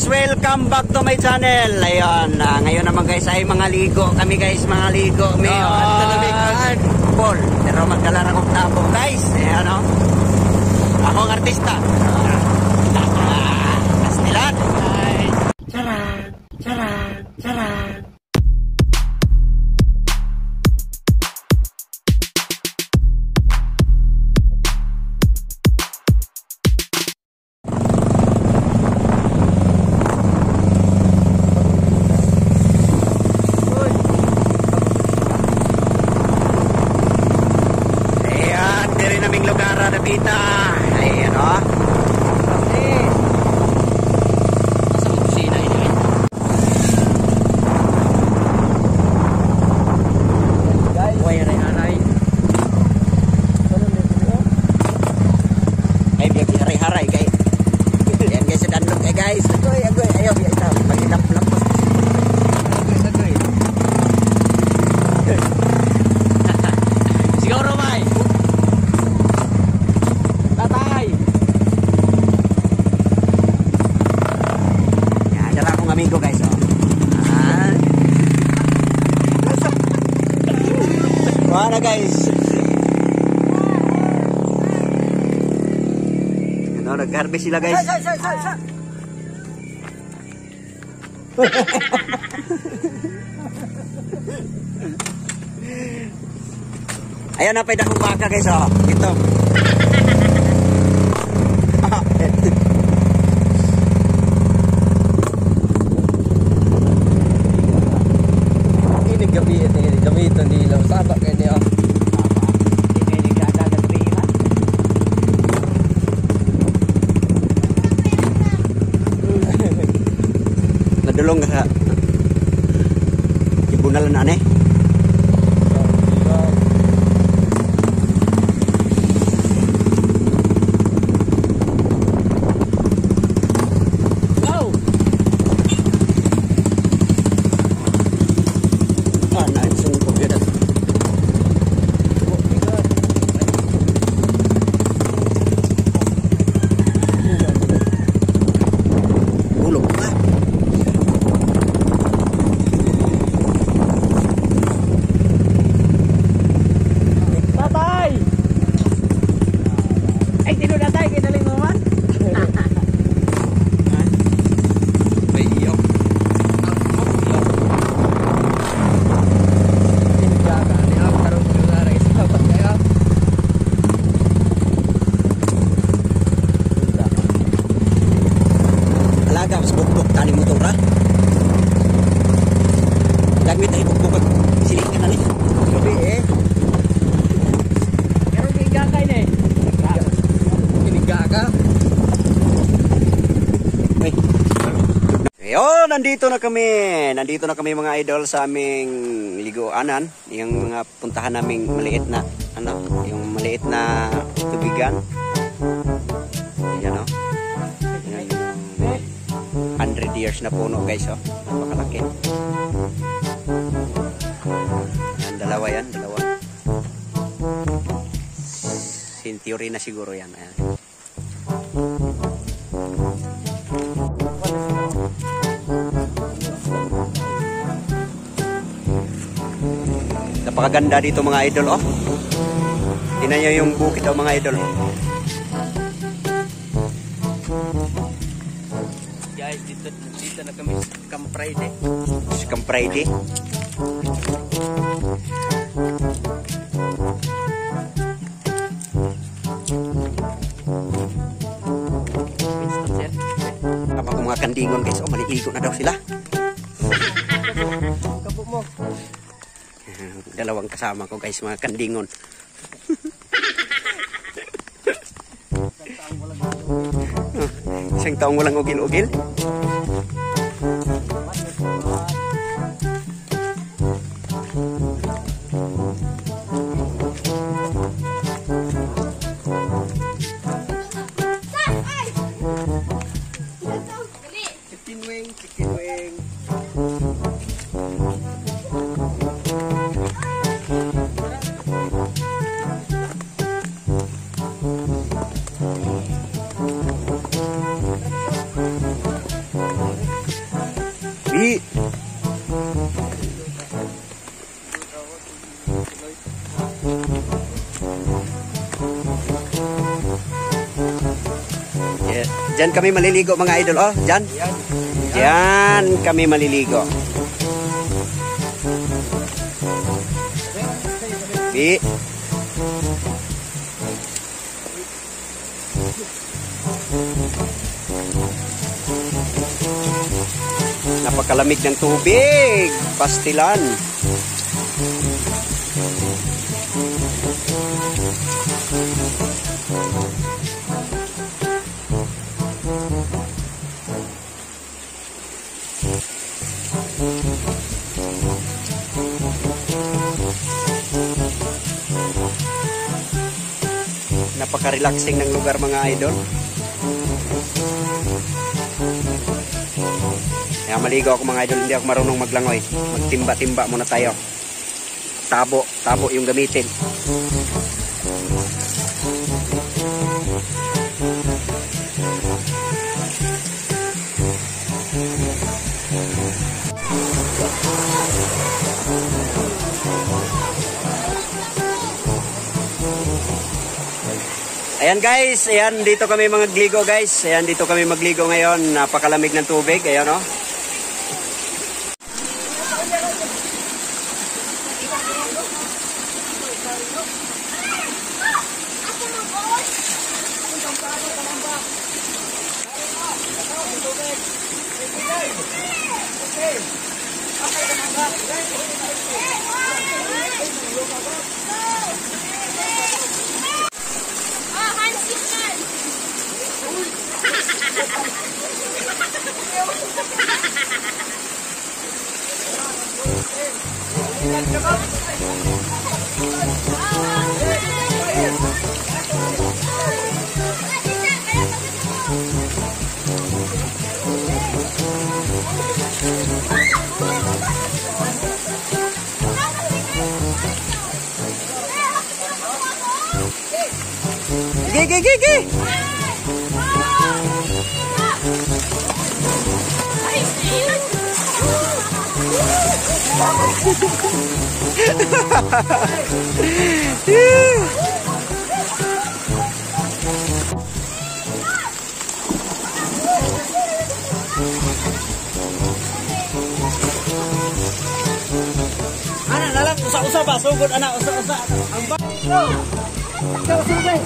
welcome back to my channel. Ayun, ngayon naman guys ay mga ligo kami guys, mga ligo kami. Paul, pero magdala akong tabo guys. Ayan o. Ako ang artista. Kastilan. Charan, charan, charan. Napita. Ayan o. Nasa kusina ini. Guys, haray-haray. Ay, biya haray-haray kay. Ayan guys, dandok kay guys. Agoy, agoy. Ayaw, biya ito. Magilap-lapos. Agoy, agoy. Siguro, may. Amigo guys, oh. Mana guys? Ano, nag-harvest sila guys. Ayan na, pwede akong baka guys, oh. Ito. Gamitan di lang sabak kayo niya. Hindi gada na pila. Nadulong ka. Ibunalan na ane. Yo, nandito na kami mga idol sa aming liguanan, yung mga puntahan naming maliit na yung maliit na tubigan. Yan o. Yan yung 100 years na puno guys, oh. Napakalaki. Yan, dalawa. Century na siguro yan. Ayan. Napakaganda dito mga idol, oh. Tingnan nyo yung bukid, oh, mga idol. Guys, dito na kami sa Camp Friday. Camp Friday. Apa ko mga kandingon guys, oh, maliligo na daw sila. Kapo mo. Dalawang kasama ko guys, mga kandingon. Isang taong walang ugil-ugil. Chicken wing. Di. Yeah. Diyan kami maliligo mga idol. Oh, diyan. Diyan kami maliligo. Di. Napakalamig ng tubig. Pastilan. Napaka-relaxing ng lugar mga idol. Kaya maligo ako mga idol, hindi ako marunong maglangoy. Magtimba-timba muna tayo. Tabo yung gamitin. Ayan guys, ayan dito kami magligo guys. Ayan dito kami magligo ngayon. Napakalamig ng tubig, ayan oh. Gigi. Anak dalam usah-usah ba sugod anak usah-usah. Ang ba. Go sugod.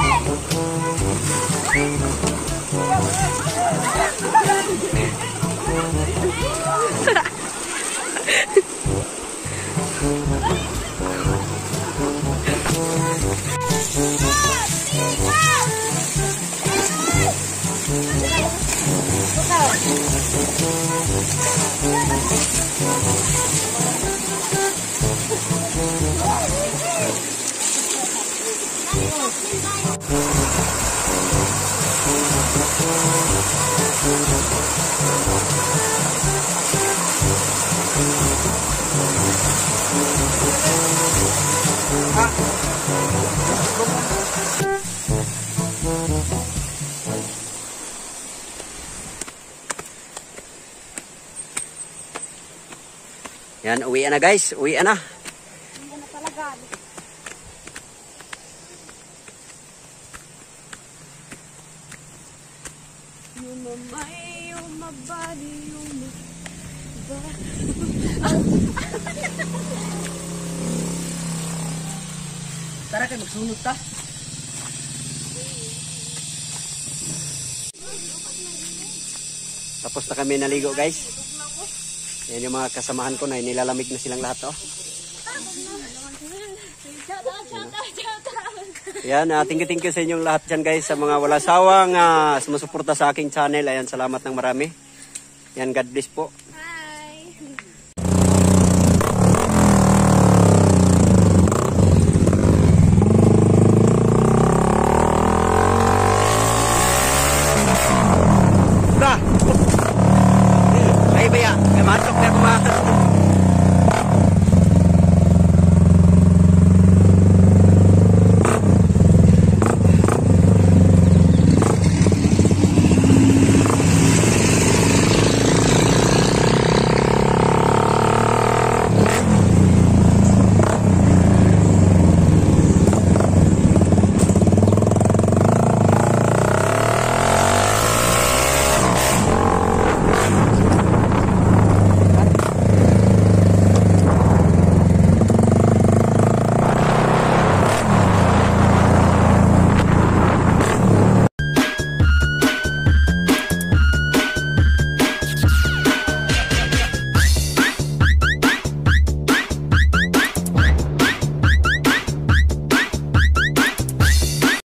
Yan, uwi na guys. Uwi na. Tara kayo magsunod ta. Tapos na kami naligo guys. Yan yung mga kasamahan ko na nilalamig na silang lahat oh. Yan, thank you sa inyong lahat dyan guys, sa mga wala sawang sumusuporta sa aking channel. Ayan, salamat ng marami. Yan, God bless po. Ay, baya, matok na kumakas.